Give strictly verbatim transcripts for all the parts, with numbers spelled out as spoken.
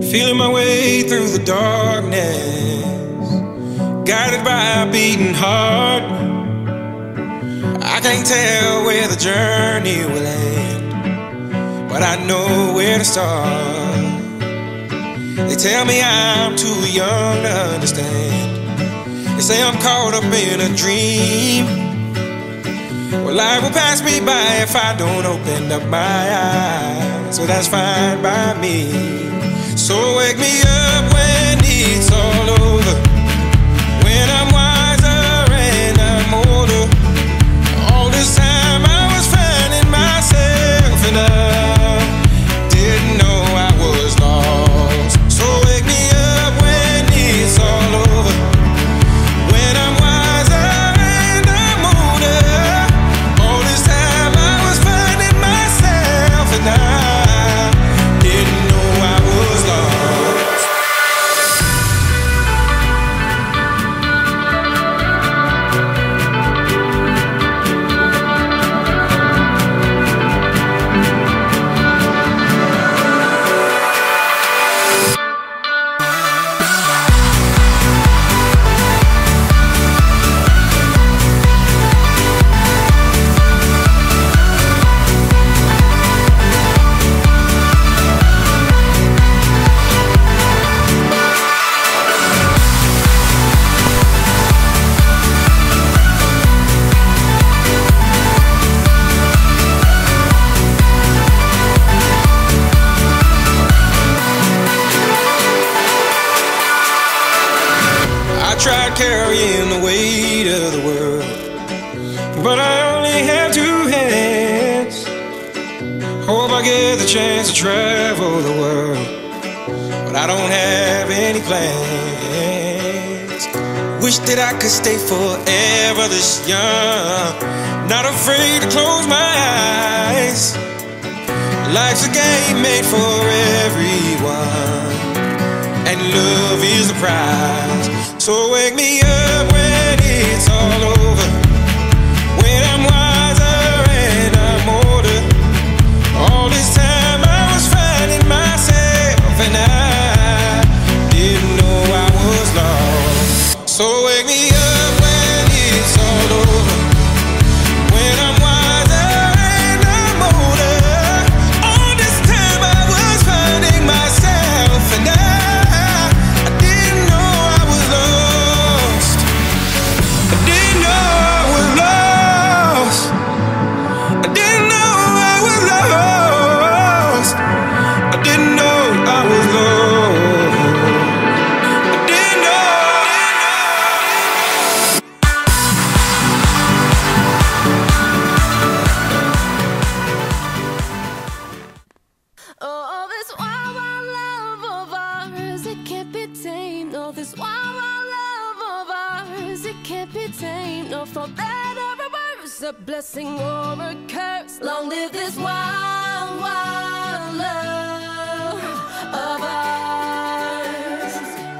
Feeling my way through the darkness, guided by a beating heart. I can't tell where the journey will end, but I know where to start. They tell me I'm too young to understand. They say I'm caught up in a dream. Well, life will pass me by if I don't open up my eyes, so that's fine by me. So wake me up when it's all over, when I'm wiser and I'm older. All this time I was finding myself and I didn't know I was lost. So wake me up when it's all over, when I'm wiser and I'm older. All this time I was finding myself and I didn't know I was lost. Tried carrying the weight of the world, but I only have two hands. Hope I get the chance to travel the world, but I don't have any plans. Wish that I could stay forever this young, not afraid to close my eyes. Life's a game made for everyone, and love is the prize. So wake me up when it's all over, when I'm wiser and I'm older. All this time I was finding myself and I didn't know I was lost. So wake me up when it's all over, when I'm wiser and I'm older. All this time I was finding myself and I a blessing or a curse. Long live this wild, wild love of ours.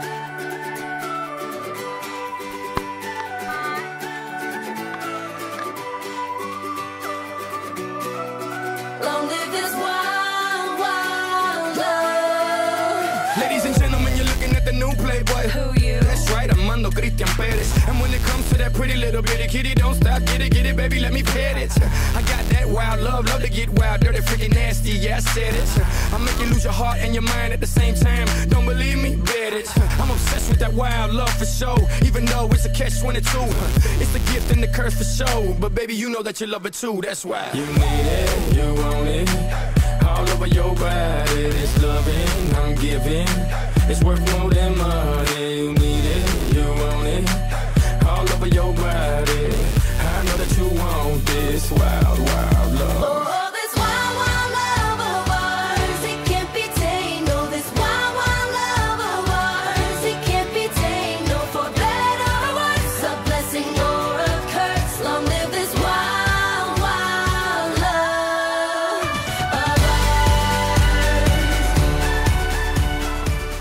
Long live this wild, wild love. Ladies and gentlemen, you're looking at the new Playboy. Who you? That's right, Armando Christian Perez. And when it comes to that pretty little bitty kitty, don't stop, get it, get it, baby, let me pet it. I got that wild love, love to get wild, dirty, freaking nasty, yeah, I said it. I make you lose your heart and your mind at the same time. Don't believe me? Bet it. I'm obsessed with that wild love for sure, even though it's a catch twenty-two. It's the gift and the curse for sure, but baby, you know that you love it too, that's why. You need it, you want it, all over your body. This loving I'm giving, it's worth more than money. You need it, you want it, all over your body. I know that you want this wild, wild love. Oh, this wild, wild love of ours, it can't be tamed. No, this wild, wild love of ours, it can't be tamed. No, for better or worse, a blessing or a curse. Long live this wild, wild love of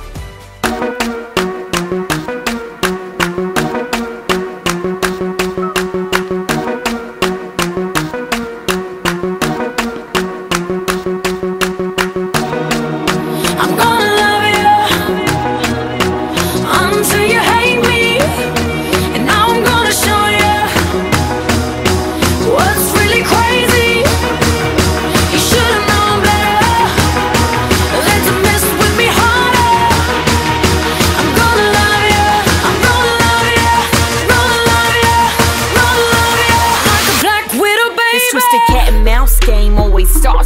ours.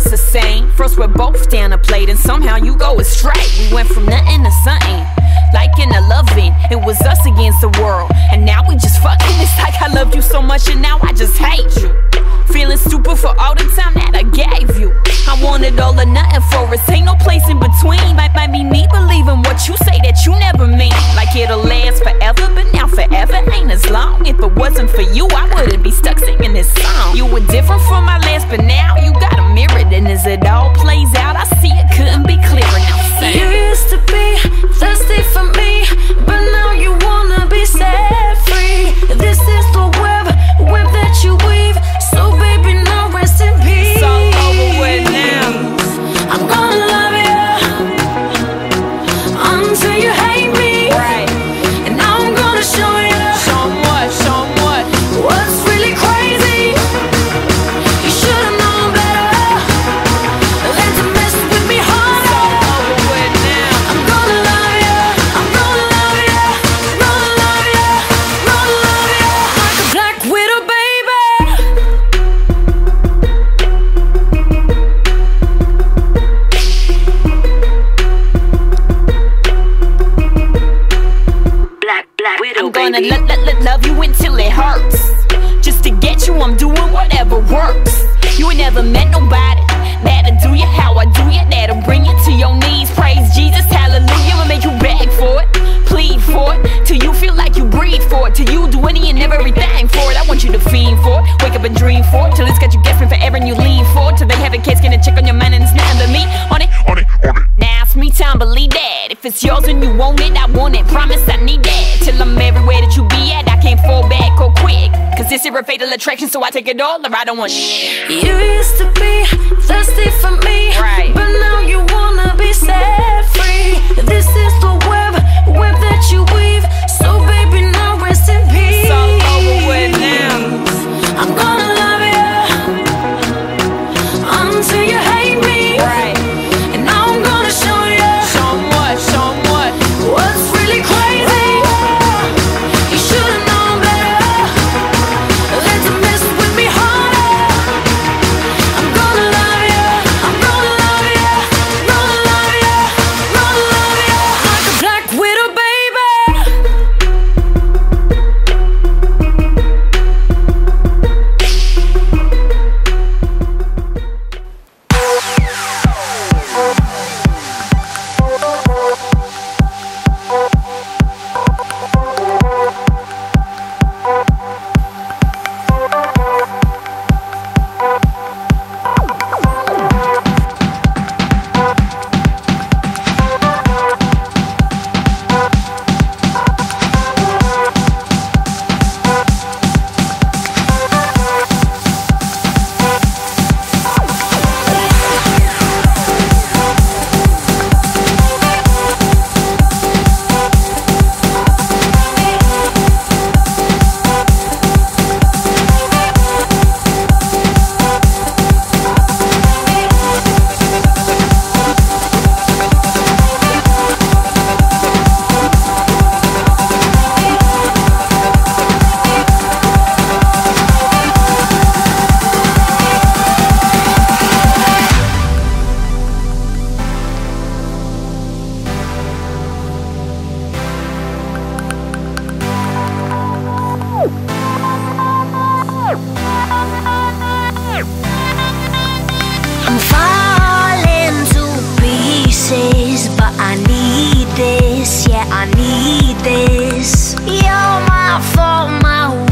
that's the same. First we're both down a plate and somehow you go astray. We went from nothing to something, like in a loving. It was us against the world, and now we just fucking. It's like I loved you so much and now I just hate you. Feeling stupid for all the time that I gave you. I wanted all or nothing for us, ain't no place in between. Might, might be me believing what you say that you never mean. Like it'll last forever, but now forever ain't as long. If it wasn't for you, I wouldn't be stuck singing this song. You were different from my last, but now you got a mirror. And as it all plays out, I see it couldn't be clearer. Now say You used to be thirsty for me, but now you wanna be set free. This is the web, web that you weave. So baby, now rest in peace. it's all over with now. I'm gonna love you until you hate me. Right. And now I'm gonna show you Show 'em what, show 'em what. what's really crazy. You should've known better than to mess with me It's harder. all over with now. I'm gonna love you, I'm gonna love you, gonna love you, gonna love you like a black widow, baby. Black, black widow, I'm gonna lo lo lo love you until it hurts. Just to get you, I'm doing whatever works. You ain't never met nobody that'll do you how I do you, that'll bring you to your knees. Praise Jesus, hallelujah, and make you beg for it, plead for it, till you feel like you breathe for it, till you do any and everything for it. I want you to fiend for it, wake up and dream for it, till it's got you guessing forever and you lean for it, till they have a case, get a check on your mind and it's nothing but me on it. On it, on it. Now it's me time, believe that. If it's yours and you want it, I want it. Promise I need that. Till I'm everywhere that you be at, I can't fall back or quick. Cause this is a fatal attraction, so I take it all or I don't want shit. You used to be thirsty for me, Right. but now you wanna be set free. This is the web, web that you weave. So baby, now rest in peace. It's all over with now. I'm gonna love you until you hate me. Right. And now I'm gonna show you Show 'em what, show 'em what. what's really crazy. You should've known better than to mess with me harder. I'm gonna love you, I'm gonna love you, gonna love you, gonna love you like a black widow, baby. I'm falling to pieces, but I need this, yeah, I need this. You're my fault, my